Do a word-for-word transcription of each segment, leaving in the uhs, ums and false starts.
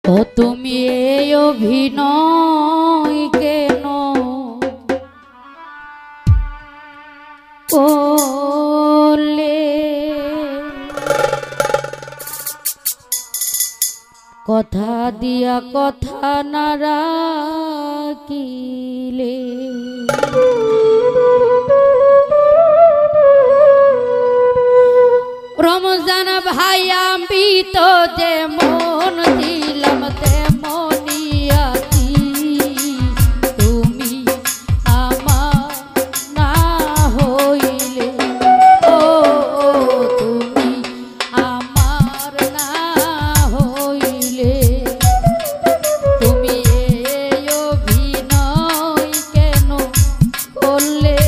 ও তুমি এই অভিনয় কেন করলে? কথা দিয়া কথা না রাখিলে রমজান ভাই আমি তো যেমন দিলাম তেমনই আছি, তুমি আমার না হইলে, ও তুমি আমার না হইলে, তুমি এই অভিনয় কেন করলে?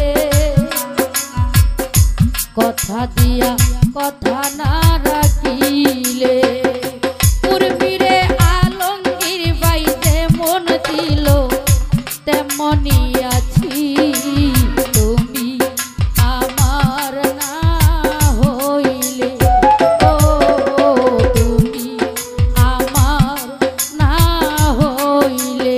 কথা দিয়া কথা না রাখিলে উর্মিরে আলমগীর ভাই যেমন দিল তেমনই আছি, তুমি আমার না হইলে, ও তুমি আমার না হইলে।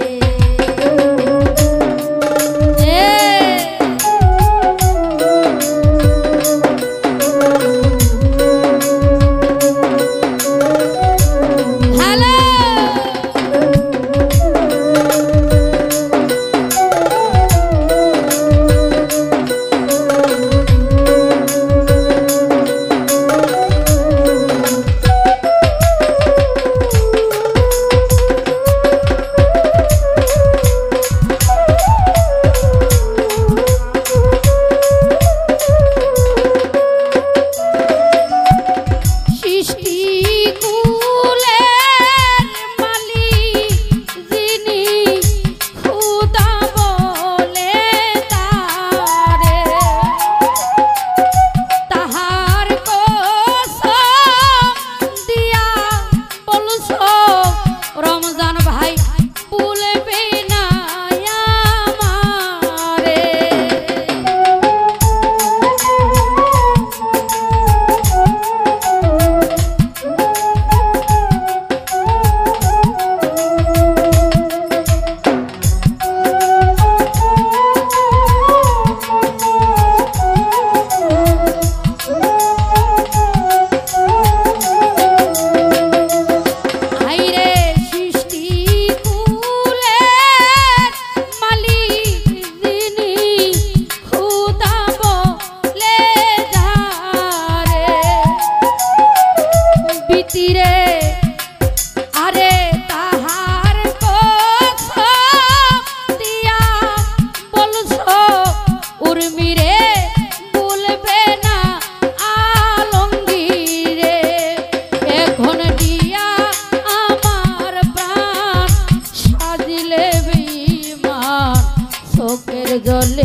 জলে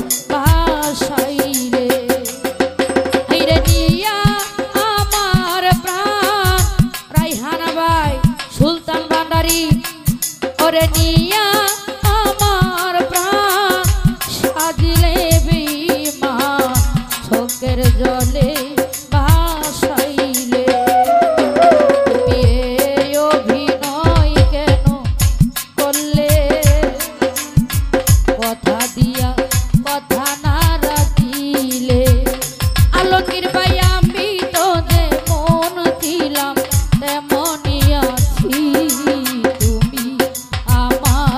ভাসাইলে হাইরে নিয়া আমার প্রাণ রাইহান ভাই সুলতান ভান্ডারী, ওরে নিয়া আমার প্রাণ সাজিলে বিমান চোখের জলে ভাসাইলে, তুমি এই অভিনয় কেন করলে? কথা দিয়া কথা না রাখিলে আলমগীর ভাই আমি তো যেমন ছিলাম তেমনই আছি, তুমি আমার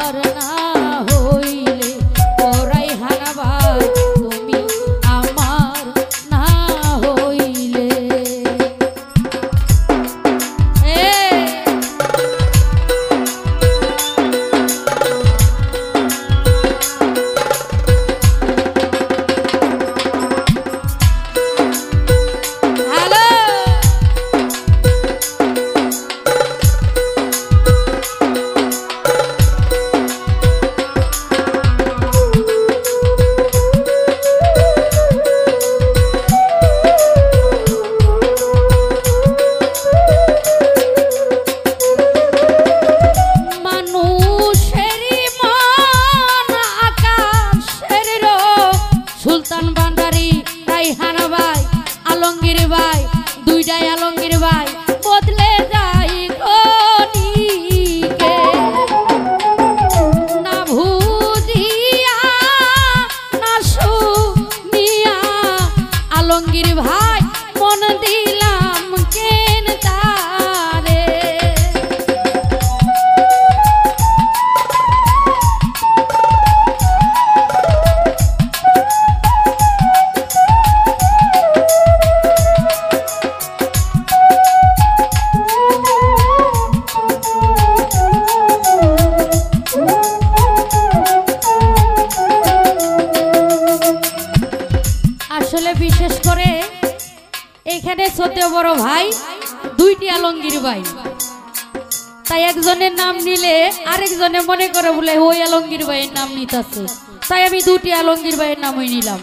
বড় ভাই দুইটি আলমগীর ভাই, তাই একজনের নাম নিলে আরেকজনে মনে করে বলে ওই আলমগীর ভাইয়ের নাম নিতেছে, তাই আমি দুটি আলমগীর ভাইয়ের নামই নিলাম।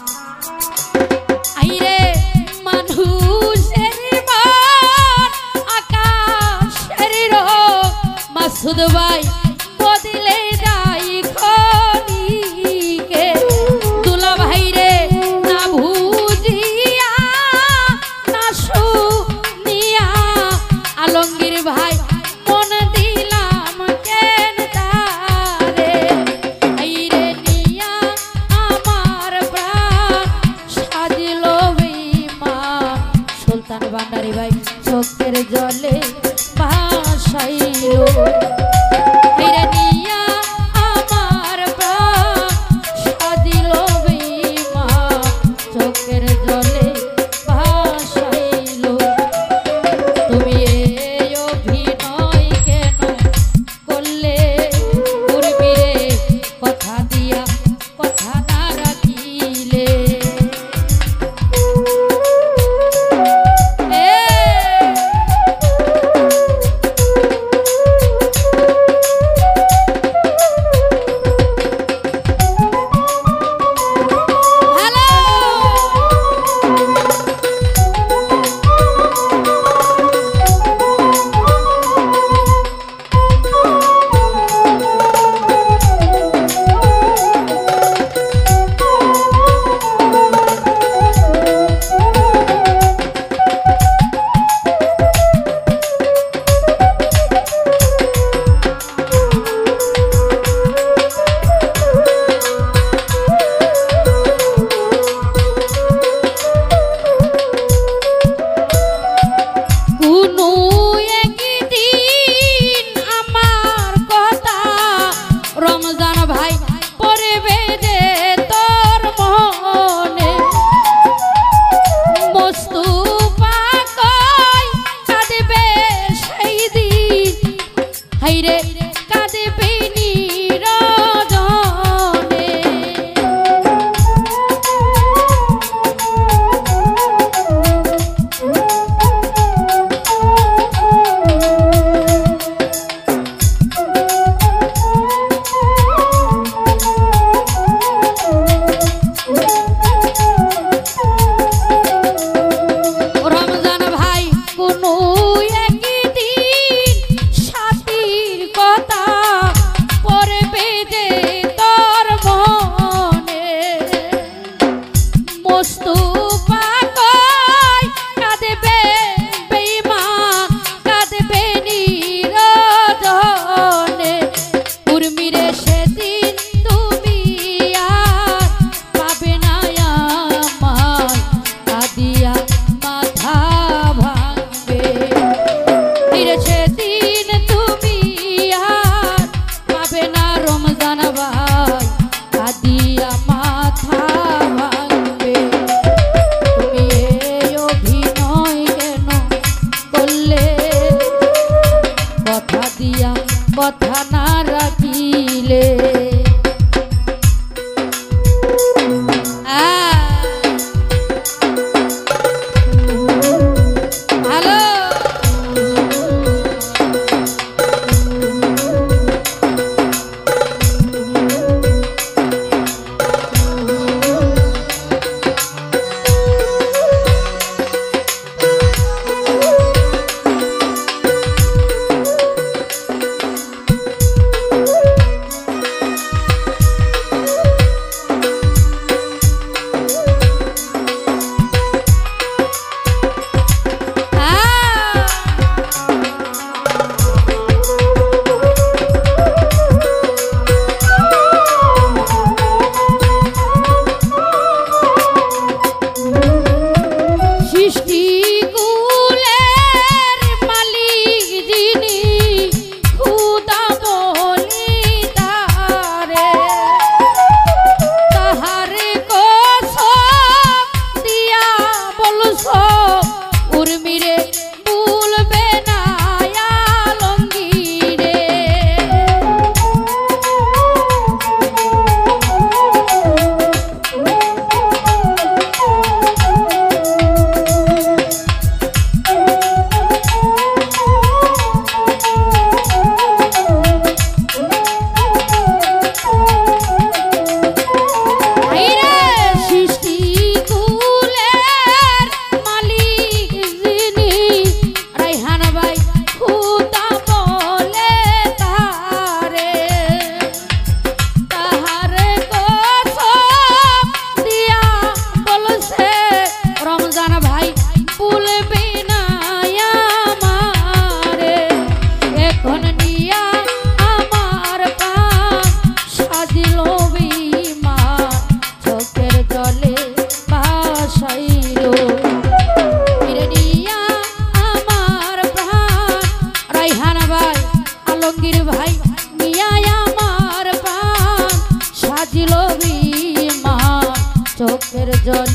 আইরে মানুষের মন আকাশের রং, মাসুদ ভাই বদলে যায় খনিকে, দুলা ভাই রে না বুঝিয়া না শুনিয়া আলমগীর ভাই মন দিলাম কেন তারে, আইরে নিয়া আমার প্রাণ সাজিল বেঈমান, সুলতান ভান্ডারী ভাই চোখের জলে ভাসাইল, আইরে নিয়া আমার প্রাণ সাজিল বেঈমান, চোখের জলে ভাসাইল। তুমি এই অভিনয় কেন করলে, উর্মিরে কথা দিয়া কথা না রাখিলে, এ হাইরে কাঁদবে নীরজনে, রমজান ভাই কোনো কথা না রাখিলে, ভালো আলমগীর ভাই মিয়ায় আমার প্রাণ সাজিল বিমান চোখের জল